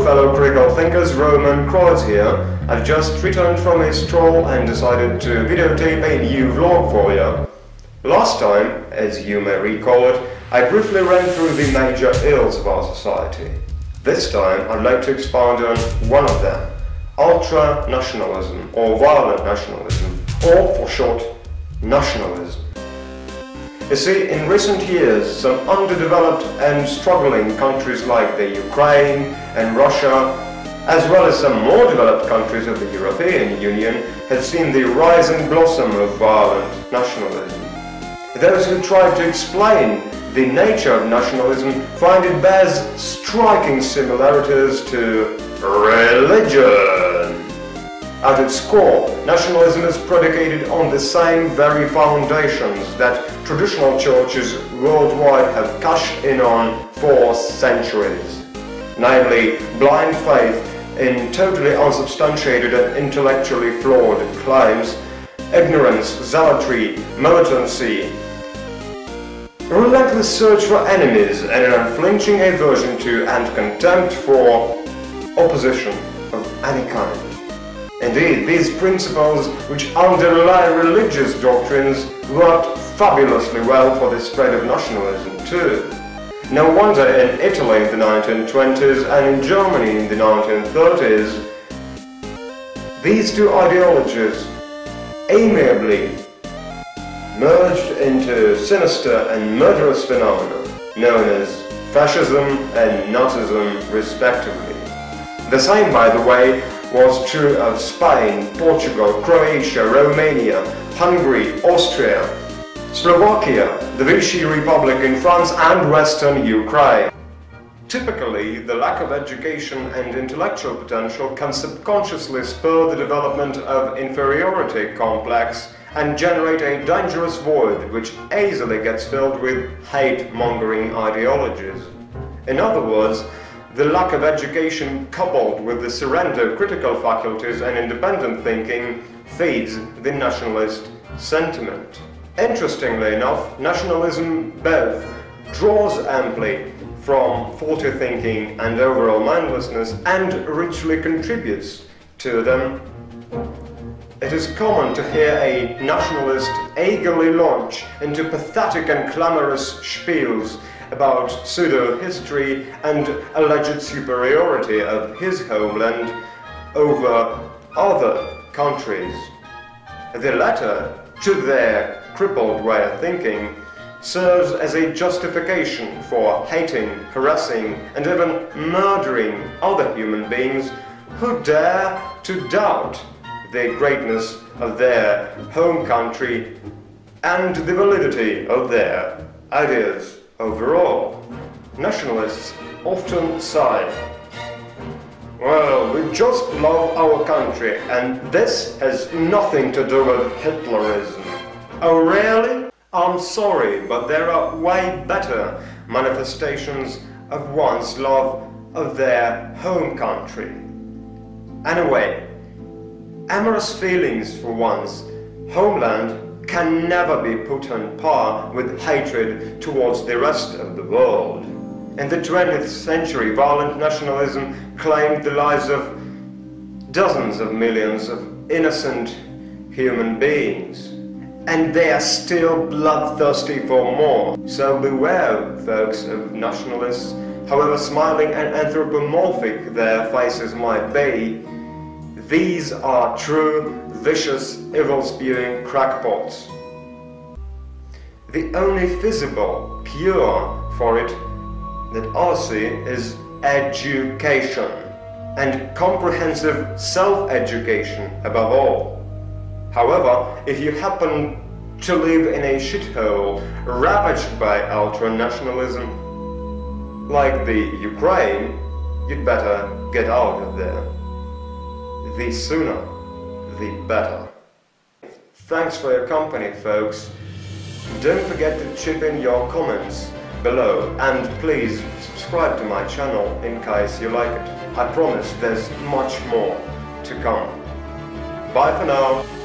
fellow critical thinkers, Roman Kreuz here. I've just returned from a stroll and decided to videotape a new vlog for you. Last time, as you may recall it, I briefly ran through the major ills of our society. This time I'd like to expand on one of them: ultra-nationalism, or violent nationalism, or for short, nationalism. You see, in recent years, some underdeveloped and struggling countries like the Ukraine and Russia, as well as some more developed countries of the European Union, have seen the rise and blossom of violent nationalism. Those who try to explain the nature of nationalism find it bears striking similarities to religion. At its core, nationalism is predicated on the same very foundations that traditional churches worldwide have cashed in on for centuries, namely blind faith in totally unsubstantiated and intellectually flawed claims, ignorance, zealotry, militancy, relentless search for enemies, and an unflinching aversion to and contempt for opposition of any kind. Indeed, these principles, which underlie religious doctrines, worked fabulously well for the spread of nationalism too. No wonder in Italy in the 1920s and in Germany in the 1930s, these two ideologies amiably merged into sinister and murderous phenomena known as fascism and Nazism respectively. The same, by the way, was true of Spain, Portugal, Croatia, Romania, Hungary, Austria, Slovakia, the Vichy Republic in France and Western Ukraine. Typically, the lack of education and intellectual potential can subconsciously spur the development of inferiority complex and generate a dangerous void which easily gets filled with hate-mongering ideologies. In other words, the lack of education coupled with the surrender of critical faculties and independent thinking feeds the nationalist sentiment. Interestingly enough, nationalism both draws amply from faulty thinking and overall mindlessness and richly contributes to them. It is common to hear a nationalist eagerly launch into pathetic and clamorous spiels about pseudo-history and alleged superiority of his homeland over other countries. The latter, to their crippled way of thinking, serves as a justification for hating, harassing, and even murdering other human beings who dare to doubt the greatness of their home country and the validity of their ideas overall. Nationalists often say, "Well, we just love our country and this has nothing to do with Hitlerism." Oh really? I'm sorry, but there are way better manifestations of one's love of their home country. Anyway, amorous feelings for one's homeland can never be put on par with hatred towards the rest of the world. In the 20th century, violent nationalism claimed the lives of dozens of millions of innocent human beings. And they are still bloodthirsty for more. So beware, folks, of nationalists, however smiling and anthropomorphic their faces might be. These are true, vicious, evil-spewing crackpots. The only feasible cure for it that I see is education, and comprehensive self-education above all. However, if you happen to live in a shithole ravaged by ultra-nationalism, like the Ukraine, you'd better get out of there. The sooner, the better. Thanks for your company, folks. Don't forget to chip in your comments below, and please subscribe to my channel in case you like it. I promise there's much more to come. Bye for now.